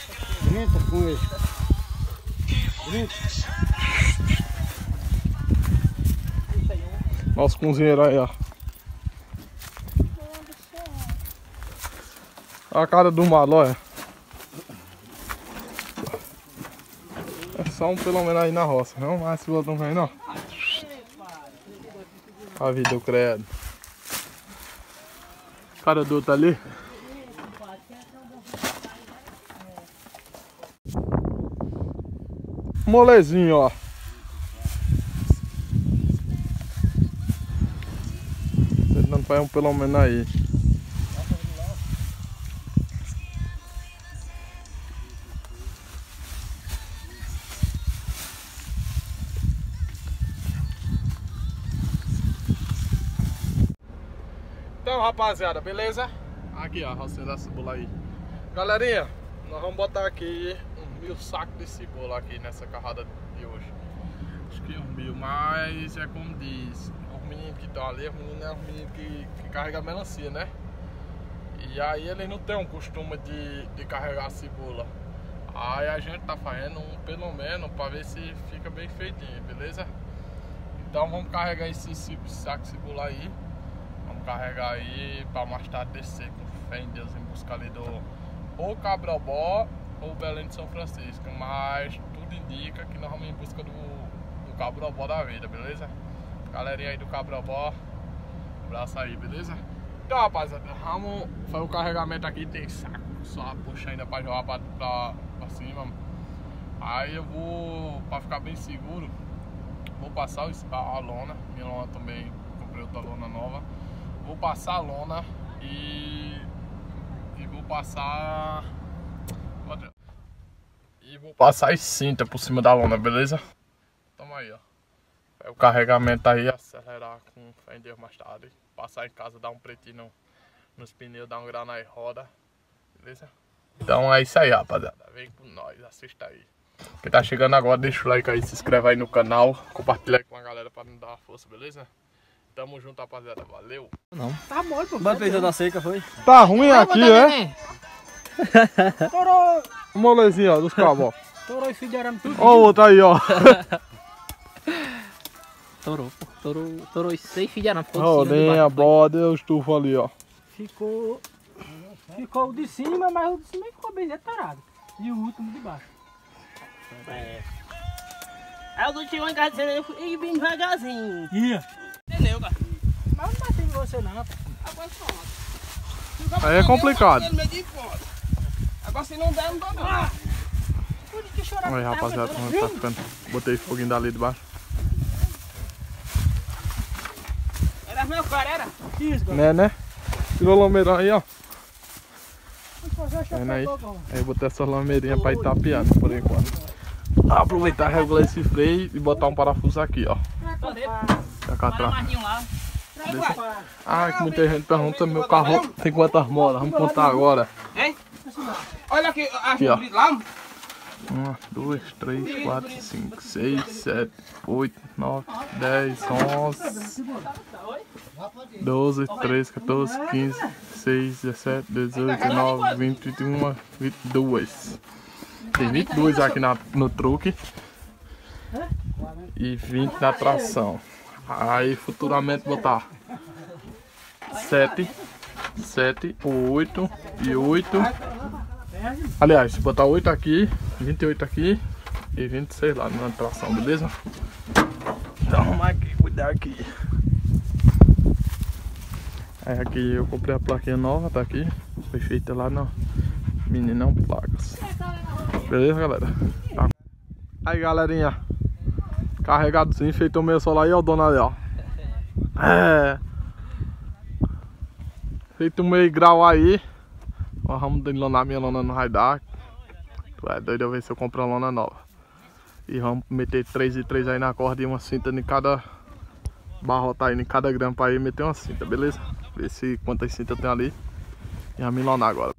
30 com esse. 30. Nosso cozinheiro aí, ó. Olha a cara do malo, olha. É só um pelo menos aí na roça. Não, mas se o outro não vem, não. A vida, eu credo. O cara do outro ali. Molezinho, ó. Tentando fazer um pelo menos aí. Então, rapaziada, beleza? Aqui, ó, a rocinha da cebola aí. Galerinha, nós vamos botar aqui 1000 sacos de cebola aqui nessa carrada de hoje. Acho que 1000, mas é como diz, os meninos que estão ali, os meninos que carregam melancia, né? E aí eles não tem um costume de carregar a cebola. Aí a gente tá fazendo pelo menos para ver se fica bem feitinho, beleza? Então vamos carregar esse saco de cebola aí. Vamos carregar aí para mais tarde descer com fé em Deus em busca ali do ou Cabrobó ou Belém de São Francisco. Mas tudo indica que nós vamos em busca do Cabrobó da vida, beleza? Galerinha aí do Cabrobó, abraço aí, beleza? Então, rapaziada, vamos fazer o carregamento aqui. Tem saco, só puxa ainda para jogar pra cima. Aí eu vou, para ficar bem seguro, vou passar a lona. Minha lona também, comprei outra lona nova. Vou passar a lona e vou passar as cintas por cima da lona, beleza? Tamo aí, ó. O carregamento aí, acelerar com fé em Deus mais tarde. Passar em casa, dar um pretinho nos pneus, dar um grau na roda, beleza? Então é isso aí, rapaziada. Vem com nós, assista aí. Quem tá chegando agora, deixa o like aí, se inscreve aí no canal, compartilha aí com a galera pra nos dar uma força, beleza? Tamo junto, rapaziada. Valeu. Não. Tá bom, pô. Bota feijão da seca, foi? Tá ruim aqui, é? Torou. O molezinho, ó, dos cabos, ó. Torou e filho de arame tudo. Ó o outro aí, ó. Torou, pô. Torou e 6 filhos de arame. Ó, nem a bode, o estufo ali, ó. Ficou o de cima, mas o de cima ficou bem detalhado. E o último de baixo. É. Aí o do tio em casa e vim devagarzinho. Ia. Entendeu, cara? Mas não bateu em você não. Agora pronto. Aí é complicado. Agora se não der, não dá não. Olha aí, rapaziada, como tá ficando. Botei foguinho dali de baixo. Era meu cara, era? Isso, Né? Tirou o lameirão aí, ó. Vamos fazer Aí eu botei essa lameirinha pra ir tapeando por enquanto. Aproveitar, regular esse freio e botar um parafuso aqui, ó. Pra cá atrás. Ah, que muita gente pergunta, meu carro tem quantas molas? Vamos contar agora. Hein? Olha aqui, Aqui, ó. lá. 1, 2, 3, 4, 5, 6, 7, 8, 9, 10, 11, 12, 13, 14, 15, 16, 17, 18, 19, 20, 21, 22. Tem 22 aqui no truque e 20 na tração. Aí futuramente botar 7, 8 e 8. Aliás, botar 8 aqui, 28 aqui e 26 lá na tração, beleza? Então vamos aqui, cuidar aqui. Aí aqui eu comprei a plaquinha nova, tá aqui. Foi feita lá no Meninão Placas. Beleza, galera? Tá. Aí, galerinha. Carregadozinho, feito o meio solar aí, ó, dona ali, ó. É. Feito um meio grau aí. Ó, vamos lonar, minha lona não vai dar. Tu é doido, eu ver se eu compro uma lona nova. E vamos meter 3 e 3 aí na corda e uma cinta em cada barrota aí, em cada grampo aí, meter uma cinta, beleza? Ver se quantas cintas tem ali. E vamos milonar agora.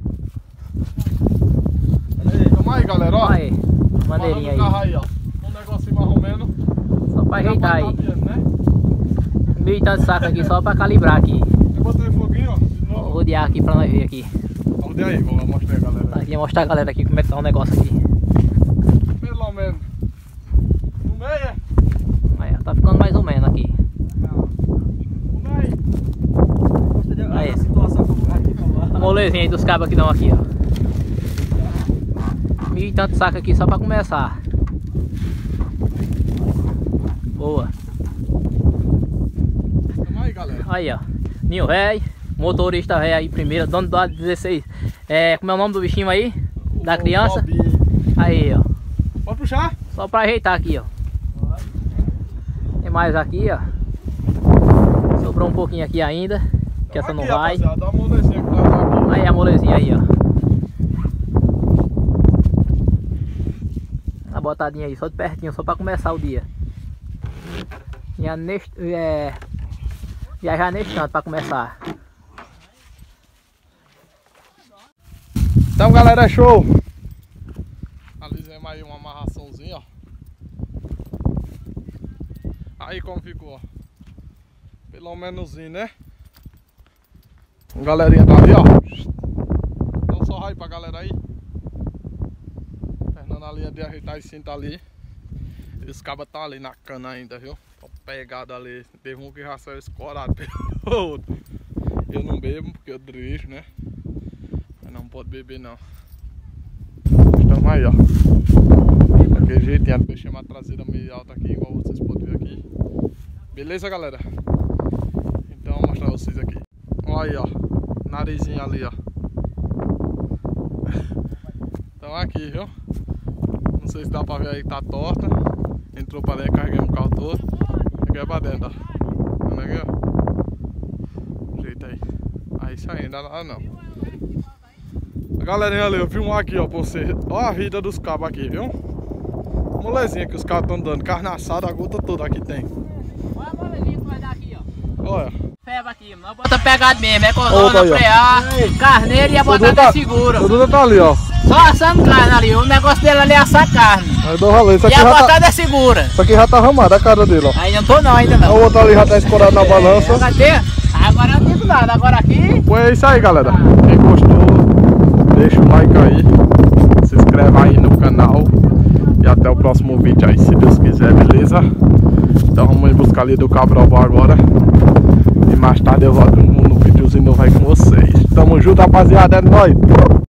Toma aí, galera, ó. Aí, maneirinha aí. Carro aí, ó. Um negocinho mais ou menos. Só pra ajeitar aí. Né? 1000 e tantos sacos aqui só pra calibrar aqui. Eu botei foguinho, ó. De Vou novo. rodear aqui pra nós ver aqui. Onde aí? Vou mostrar a galera. Tá aqui, mostrar a galera aqui como é que tá o negócio aqui. Pelo menos. No meio? Aí, ó, tá ficando mais ou menos aqui. No meio. Aí. A situação como aqui, A molezinha aí dos cabos que dão aqui, ó. 1.000 e tanto saco aqui só pra começar. Boa. Tamo aí, galera. Aí, ó. Ninho velho. Motorista velho aí primeiro. Dono do A16. Como é o nome do bichinho aí? Da criança? Bobinho. Aí, ó. Pode puxar? Só pra ajeitar aqui, ó. Tem mais aqui, ó. Sobrou um pouquinho aqui ainda. Que essa não aqui, vai. rapaziada, dá uma molezinha que nós dá aqui. Aí a molezinha aí, ó. Uma botadinha aí, só de pertinho, só pra começar o dia. Já neste canto pra começar. Então, galera, show! Alisemos aí uma amarraçãozinha, ó. Aí como ficou, ó. Pelo menoszinho, né? A galerinha tá ali, ó. Então só aí pra galera aí. Terminando a linha de ajeitar esse cinto ali. E os cabas tá ali na cana ainda, viu? Tô pegado ali. Teve um que já saiu escorado pelo outro. Eu não bebo porque eu dirijo, né? Mas não pode beber não. Estamos aí, ó. Daquele jeitinho, deixei uma traseira meio alta aqui, igual vocês podem ver aqui. Beleza, galera? Então vou mostrar vocês aqui. Olha aí, ó. Narizinho ali, ó. Então aqui, viu? Não sei se dá pra ver aí que tá torta. Entrou pra dentro, carregamos o carro todo. Aqui é pra dentro, ó. Vendo aqui, ó. Jeito aí. Aí isso aí, ainda nada não. A galerinha ali, eu vi um aqui, ó, pra você. Olha a vida dos cabos aqui, viu? Molezinha que os cabos estão dando. Carne assada, a gota toda aqui tem. Olha a molezinha que vai dar aqui, ó. Olha. Feba aqui, não bota pegado mesmo, é Opa, cordona, aí, ó. frear, carneiro e a botada segura. O Duda tá ali, ó. Só assando carne ali, o negócio dele ali é assar carne. Aí dou valor. Isso E aqui, a já tá, botada é segura. isso aqui já tá arrumado, a cara dele, ó. Aí não tô não, ainda O não. outro ali já tá escorado na balança. Agora eu não digo nada, agora aqui... Pois é isso aí, galera. Quem gostou, deixa o like aí. Se inscreve aí no canal. E até o próximo vídeo aí, se Deus quiser, beleza? Então vamos ir buscar ali do Cabral agora. E mais tarde eu volto no videozinho novo aí com vocês. Tamo junto, rapaziada. É nóis.